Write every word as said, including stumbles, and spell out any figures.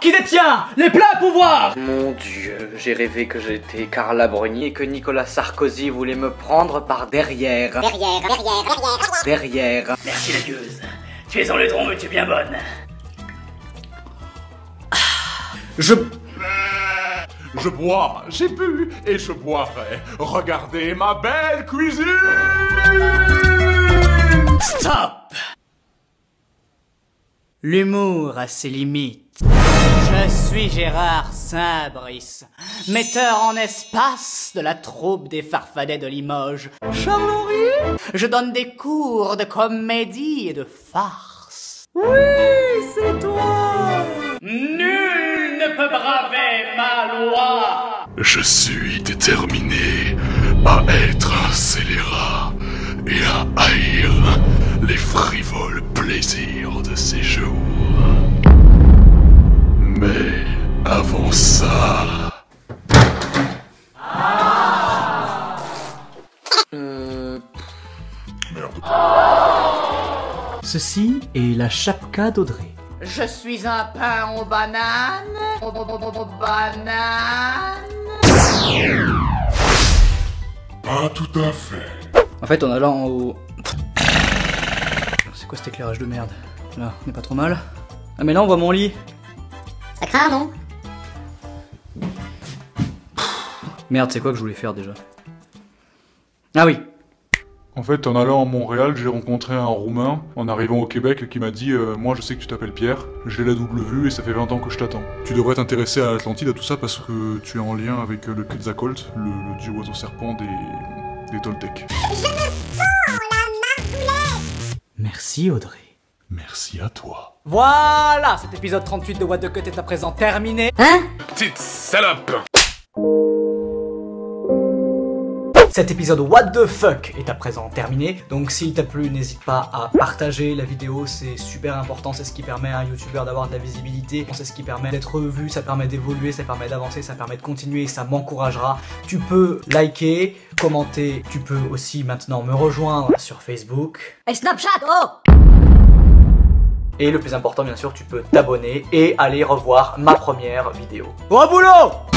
qui détient les pleins pouvoirs. Mon Dieu, j'ai rêvé que j'étais Carla Bruni et que Nicolas Sarkozy voulait me prendre par derrière. Derrière, derrière, derrière. Derrière. Merci la gueuse. Tu es en laidron mais tu es bien bonne. Je... Je bois, j'ai bu et je boirai. Regardez ma belle cuisine. Stop. L'humour a ses limites. Je suis Gérard Saint-Brice, metteur en espace de la troupe des Farfadets de Limoges. Charles-Henri, je donne des cours de comédie et de farce. Oui, c'est toi. Nul ne peut braver ma loi. Je suis déterminé à être un scélérat et à haïr les frivoles plaisirs de ces jours. Mais avant ça... Euh... Merde. Ceci est la chapka d'Audrey. Je suis un pain aux bananes. Aux bananes. Pas tout à fait. En fait, en allant au... C'est quoi cet éclairage de merde? Là, on est pas trop mal. Ah mais là, on voit mon lit. Ça craint, non? Merde, c'est quoi que je voulais faire déjà? Ah oui. En fait, en allant à Montréal, j'ai rencontré un Roumain en arrivant au Québec qui m'a dit euh, « Moi, je sais que tu t'appelles Pierre, j'ai la double vue et ça fait vingt ans que je t'attends. Tu devrais t'intéresser à l'Atlantide, à tout ça, parce que tu es en lien avec euh, le Quetzalcoatl, le, le dieu oiseau-serpent des, des Toltecs. » Je me sens la margoulette. Merci Audrey. Merci à toi. Voilà, cet épisode trente-huit de What the Cut est à présent terminé. Hein? Petite salope. Cet épisode What the fuck est à présent terminé, donc s'il t'a plu, n'hésite pas à partager la vidéo, c'est super important, c'est ce qui permet à un youtubeur d'avoir de la visibilité, c'est ce qui permet d'être vu, ça permet d'évoluer, ça permet d'avancer, ça permet de continuer et ça m'encouragera. Tu peux liker, commenter, tu peux aussi maintenant me rejoindre sur Facebook. Et Snapchat, oh! Et le plus important bien sûr, tu peux t'abonner et aller revoir ma première vidéo. Bon boulot!